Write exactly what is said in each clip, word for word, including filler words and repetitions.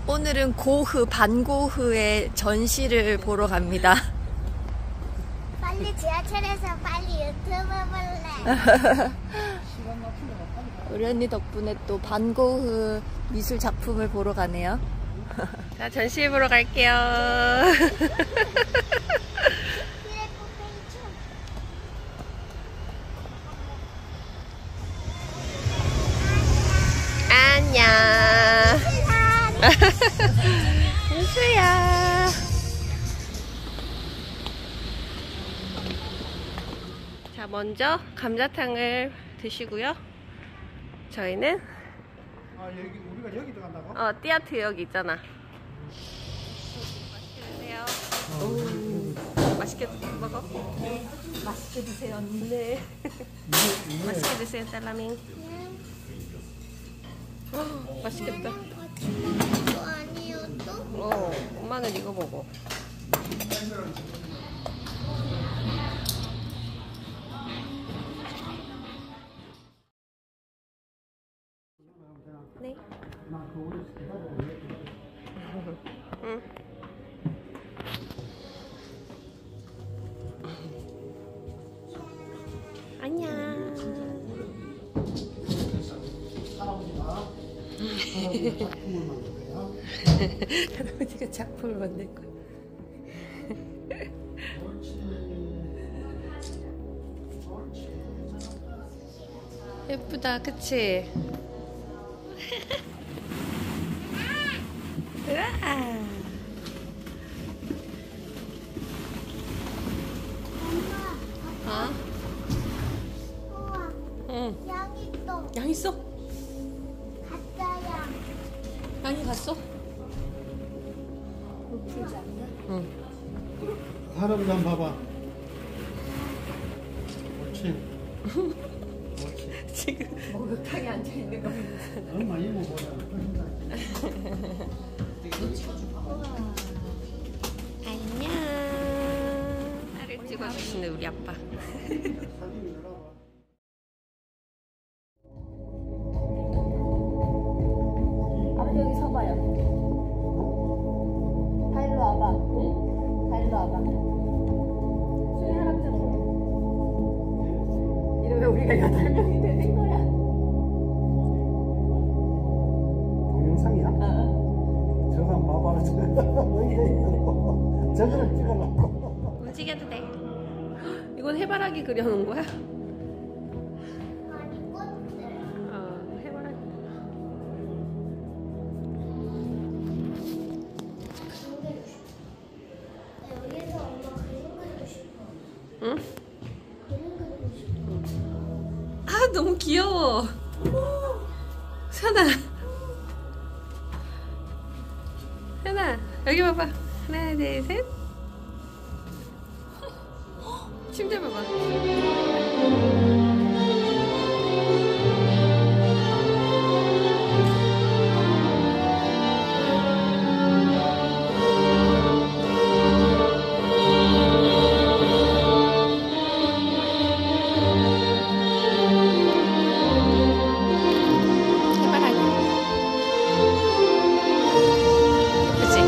오늘은 고흐, 반고흐의 전시를 보러 갑니다. 빨리 지하철에서 빨리 유튜브 볼래. 우리 언니 덕분에 또 반고흐 미술 작품을 보러 가네요. 자, 전시 보러 갈게요. 안녕. 은수야. 자, 먼저 감자탕을 드시고요. 저희는 아, 여기 우리가 여기 들어간다고? 어 띠아트 여기 있잖아. 맛있게 드세요. 오, 맛있게 먹어. 네. 맛있게 드세요 언니. 네. 맛있게 드세요 딸라밍. 어, 맛있겠다. 이거 아니요 또? 어, 엄마는 이거 먹어. 네. 응. 안녕. 할아버지가 작품을 만들 거야. 예쁘다, 그치? 으아. 어? 우와, 응. 양이 또 양 있어? 가짜 양. 양이 갔어? 풀지 않나? 응. 할아버지 한번 봐봐. 옳지. 옳지. 지금 목욕탕에 앉아있는 거 보면서 엄마 이모보다 훨씬 낫지. 안녕. 나를 찍어주시는 우리 아빠. 아버지 여기 서봐요. 다 일로 와봐. 응? 다 일로 와봐. 수희 할아버지 이러면 우리가 여덟 명이 되는 거야. 동영상이야? 어. 저거 한번 봐봐. 저거는 찍어놓고. 움직여도 돼. 이건 해바라기 그려놓은 거야? 아니 꽃들. 어, 해바라기. 여기서 엄마 그림 그리고 싶어. 응? 그림 그리고 싶어. 아, 너무 귀여워. 선아. 선아, 여기 봐봐. 하나, 둘, 셋. 침대 봐봐. 해바라기. 그치?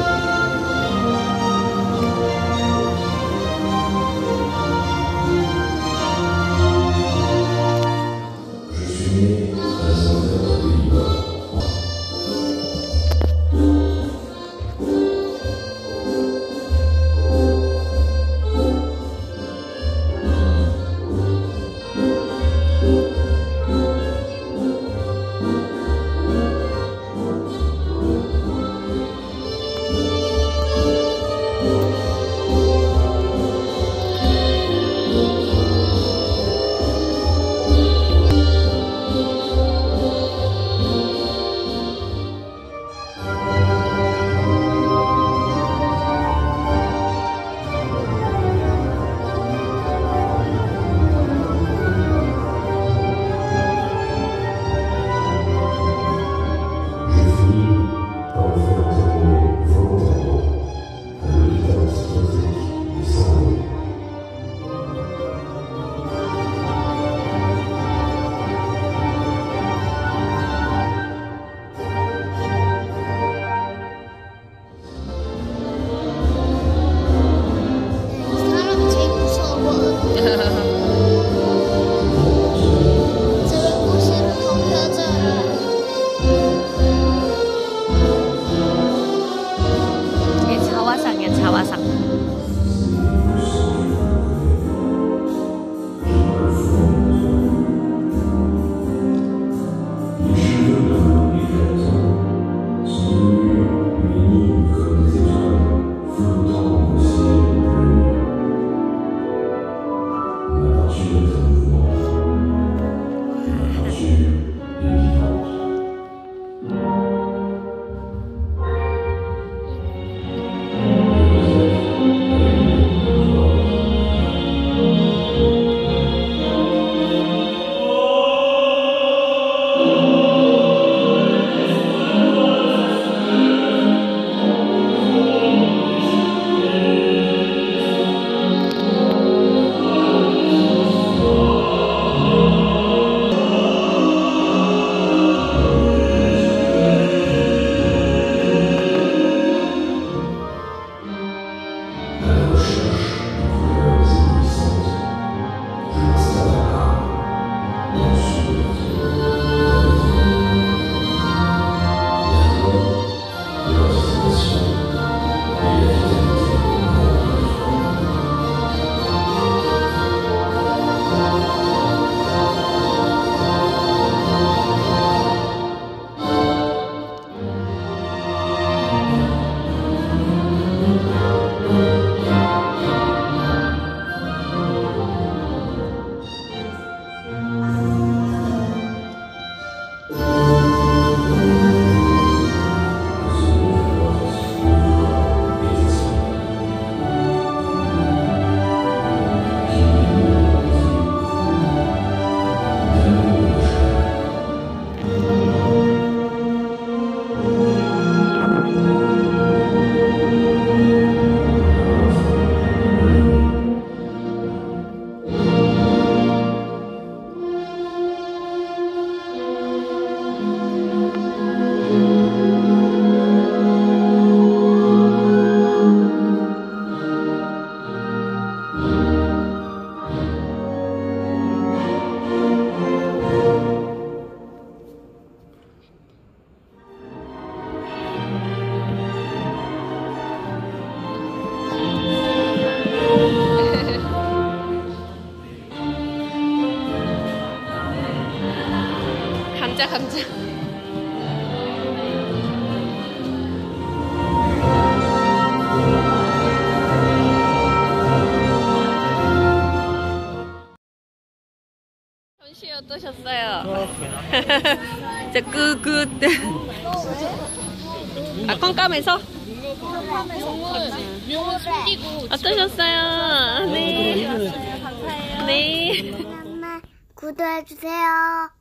어떠셨어요? 저 끄끄 아 깜깜해서? 묘 숨기고 어떠셨어요? 네. 감사해요. 네. 엄마 구독해주세요.